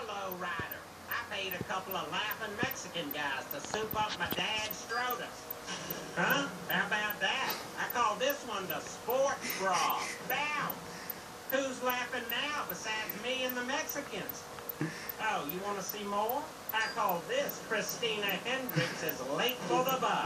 low rider. I paid a couple of laughing Mexican guys to soup up my dad's Strodas. Huh? How about that? I call this one the sports bra. Bounce. Who's laughing now besides me and the Mexicans? Oh, you want to see more? I call this Christina Hendricks is late for the bus.